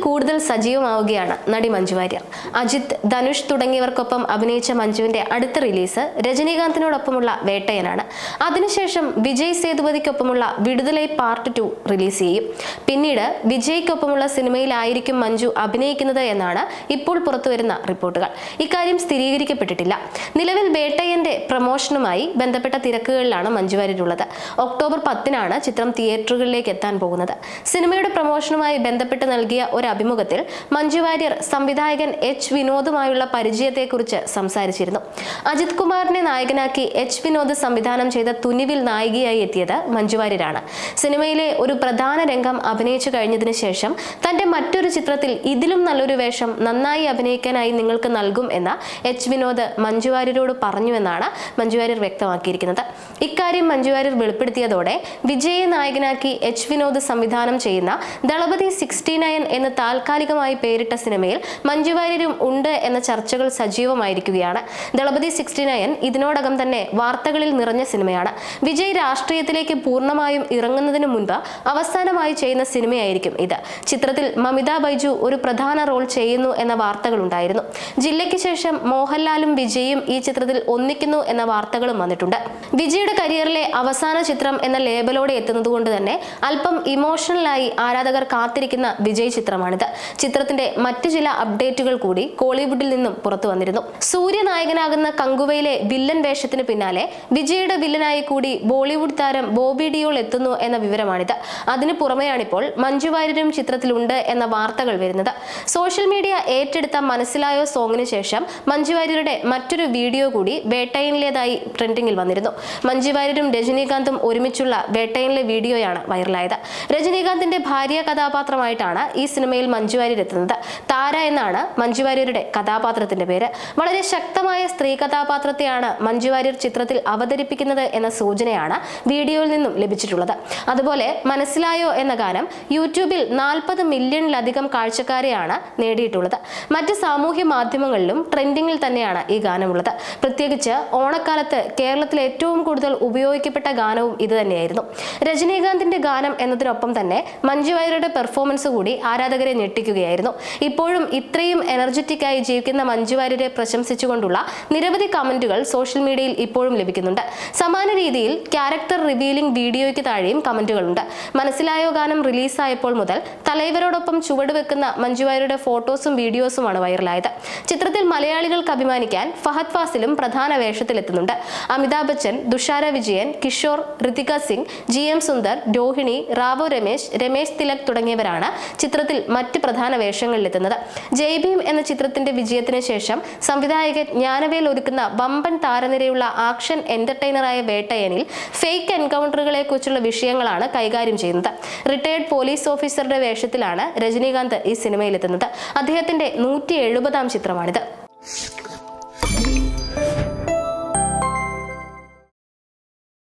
കൂടുതൽ സജീവമാവുകയാണ് നടി മഞ്ജു വാര്യർ. അജിത്, ധനുഷ് തുടങ്ങിയവർക്കൊപ്പം അഭിനയിച്ച മഞ്ജുവിന്റെ അടുത്ത റിലീസ് രജനീകാന്തിനോടൊപ്പമുള്ള വേട്ടയനാണ്. അതിനുശേഷം വിജയ് സേതുപതിക്കൊപ്പമുള്ള വിടുതലൈ പാർട്ട് 2 റിലീസ് ചെയ്യും. പിന്നീട് വിജയ്ക്കൊപ്പമുള്ള സിനിമയിലായിരിക്കും മഞ്ജു അഭിനയിക്കുന്നത് എന്നാണ് ഇപ്പോൾ പുറത്തുവരുന്ന റിപ്പോർട്ടുകൾ. ഇക്കാര്യം സ്ഥിരീകരിക്കപ്പെട്ടിട്ടില്ല. നിലവിൽ വേട്ടയന്റെ പ്രമോഷനുമായി ബന്ധപ്പെട്ട തിരക്കുകളിലാണ് മഞ്ജു വാര്യരുള്ളത്. ഒക്ടോബർ 10-നാണ് ചിത്രം തിയേറ്ററുകളിലേക്ക് എത്താൻ പോകുന്നത്. സിനിമയുടെ പ്രമോഷനുമായി ബന്ധപ്പെട്ട് നൽകിയ ഒരു അഭിമുഖത്തിൽ മഞ്ജു വാര്യർ സംവിധായകൻ എച്ച് വിനോദുമായുള്ള പരിചയത്തെക്കുറിച്ച് സംസാരിച്ചിരുന്നു. അജിത് കുമാറിനെ നായകനാക്കി എച്ച് വിനോദ് സംവിധാനം ചെയ്ത തുനിവിൽ നായികയായി എത്തിയത് മഞ്ജു വാര്യരാണ്. സിനിമയിലെ ഒരു പ്രധാന രംഗം അഭിനയിച്ചു കഴിഞ്ഞതിന് ശേഷം തന്റെ മറ്റൊരു ചിത്രത്തിൽ ഇതിലും നല്ലൊരു വേഷം നന്നായി അഭിനയിക്കാനായി നിങ്ങൾക്ക് നൽകും എന്ന എച്ച് വിനോദ് മഞ്ജു വാര്യരോട് പറഞ്ഞുവെന്നാണ് മഞ്ജു വാര്യർ വ്യക്തമാക്കിയിരിക്കുന്നത്. ഇക്കാര്യം മഞ്ജു വാര്യർ വെളിപ്പെടുത്തിയതോടെ വിജയെ നായകനാക്കി എച്ച് വിനോദ് സംവിധാനം ചെയ്യുന്ന ദളപതി 69 എന്ന് താൽക്കാലികമായി പേരിട്ട സിനിമയിൽ മഞ്ജു വാര്യരും ഉണ്ട് എന്ന ചർച്ചകൾ സജീവമായിരിക്കുകയാണ്. ദളപതി 69 ഇതിനോടകം തന്നെ വാർത്തകളിൽ നിറഞ്ഞ സിനിമയാണ്. വിജയ് രാഷ്ട്രീയത്തിലേക്ക് പൂർണ്ണമായും ഇറങ്ങുന്നതിന് മുൻപ് അവസാനമായി ചെയ്യുന്ന സിനിമയായിരിക്കും ഇത്. ചിത്രത്തിൽ മമിത ബൈജു ഒരു പ്രധാന റോൾ ചെയ്യുന്നു എന്ന വാർത്തകളുണ്ടായിരുന്നു. ജില്ലയ്ക്ക് ശേഷം മോഹൻലാലും വിജയും ഈ ചിത്രത്തിൽ ഒന്നിക്കുന്നു എന്ന വാർത്തകളും വന്നിട്ടുണ്ട്. വിജയുടെ കരിയറിലെ അവസാന ചിത്രം എന്ന ലേബലോടെ എത്തുന്നതുകൊണ്ട് തന്നെ അല്പം ഇമോഷണലായി ആരാധകർ കാത്തിരിക്കുന്ന വിജയ് ചിത്രമാണിത്. ചിത്രത്തിന്റെ മറ്റു ചില അപ്ഡേറ്റുകൾ കൂടി കോളിവുഡിൽ നിന്നും പുറത്തു വന്നിരുന്നു. സൂര്യ നായകനാകുന്ന കങ്കുവയിലെ വില്ലൻ വേഷത്തിന് പിന്നാലെ വിജയുടെ വില്ലനായി കൂടി ബോളിവുഡ് താരം ബോബി ഡിയോൾ എത്തുന്നു എന്ന വിവരമാണിത്. അതിനു പുറമെയാണിപ്പോൾ മഞ്ജു വാര്യരും ചിത്രത്തിലുണ്ട് എന്ന വാർത്തകൾ വരുന്നത്. സോഷ്യൽ മീഡിയ ഏറ്റെടുത്ത മനസ്സിലായോ സോങ്ങിന് ശേഷം മഞ്ജു വാര്യരുടെ മറ്റൊരു വീഡിയോ കൂടി വേട്ടയനിലേതായി ട്രെൻഡിങ്ങിൽ വന്നിരുന്നു. മഞ്ജു വാര്യരും രജനീകാന്തും ഒരുമിച്ചുള്ള വേട്ടയനിലെ വീഡിയോയാണ് വൈറലായത്. രജനീകാന്തിന്റെ ഭാര്യ കഥാപാത്രമായിട്ടാണ് ഈ സിനിമയിൽ മഞ്ജു വാര്യർ എത്തുന്നത്. താര എന്നാണ് മഞ്ജു വാര്യരുടെ കഥാപാത്രത്തിന്റെ പേര്. വളരെ ശക്തമായ സ്ത്രീ കഥാപാത്രത്തെയാണ് മഞ്ജു വാര്യർ ചിത്രത്തിൽ അവതരിപ്പിക്കുന്നത് എന്ന സൂചനയാണ് വീഡിയോയിൽ നിന്നും ലഭിച്ചിട്ടുള്ളത്. അതുപോലെ മനസ്സിലായോ എന്ന ഗാനം യൂട്യൂബിൽ 40 മില്യണിലധികം കാഴ്ചക്കാരെയാണ് നേടിയിട്ടുള്ളത്. മറ്റ് സാമൂഹ്യ മാധ്യമങ്ങളിലും ട്രെൻഡിങ്ങിൽ തന്നെയാണ് ഈ ഗാനമുള്ളത്. പ്രത്യേകിച്ച് ഓണക്കാലത്ത് കേരളത്തിൽ ഏറ്റവും കൂടുതൽ ഉപയോഗിക്കപ്പെട്ട ഗാനവും ഇത് തന്നെയായിരുന്നു. രജനീകാന്തിന്റെ ഗാനം എന്നതിനൊപ്പം തന്നെ മഞ്ജു വാര്യരുടെ പെർഫോമൻസ് കൂടി ആരാധകരെ ഞെട്ടിക്കുകയായിരുന്നു. ഇപ്പോഴും ഇത്രയും എനർജറ്റിക് ആയി ജീവിക്കുന്ന മഞ്ജു വാര്യരെ പ്രശംസിച്ചുകൊണ്ടുള്ള നിരവധി കമന്റുകൾ സോഷ്യൽ മീഡിയയിൽ ഇപ്പോഴും ലഭിക്കുന്നുണ്ട്. സമാന രീതിയിൽ ക്യാരക്ടർ റിവീലിംഗ് വീഡിയോയ്ക്ക് താഴെയും കമന്റുകളുണ്ട്. മനസ്സിലായോ ഗാനം റിലീസായപ്പോൾ മുതൽ തലൈവരോടൊപ്പം ചുവടുവെക്കുന്ന മഞ്ജു വാര്യരുടെ ഫോട്ടോസും വീഡിയോസുമാണ് വൈറലായത്. ചിത്രത്തിൽ മലയാളികൾക്ക് അഭിമാനിക്കാൻ ഫഹദ് ഫാസിലും പ്രധാന വേഷത്തിലെത്തുന്നുണ്ട്. അമിതാഭ് ബച്ചൻ, തുഷാര വിജയൻ, കിഷോർ, ഋതിക സിംഗ്, GM സുന്ദർ, രോഹിണി, റാവു രമേശ്, രമേശ് തിലക് തുടങ്ങിയവരാണ് ചിത്രത്തിൽ മറ്റ് പ്രധാന വേഷങ്ങളിലെത്തുന്നത്. ജയ് ഭീം എന്ന ചിത്രത്തിന്റെ വിജയത്തിന് ശേഷം സംവിധായകൻ ജ്ഞാനവേൽ ഒരുക്കുന്ന വമ്പൻ താരനിരയുള്ള ആക്ഷൻ എന്റർടൈനറായ വേട്ടയനിൽ ഫേക്ക് എൻകൗണ്ടറുകളെ കുറിച്ചുള്ള വിഷയങ്ങളാണ് കൈകാര്യം ചെയ്യുന്നത്. റിട്ടയർഡ് പോലീസ് ഓഫീസറുടെ വേഷത്തിലാണ് രജനീകാന്ത് ഈ സിനിമയിലെത്തുന്നത്. അദ്ദേഹത്തിന്റെ 170-ാം ചിത്രമാണിത്.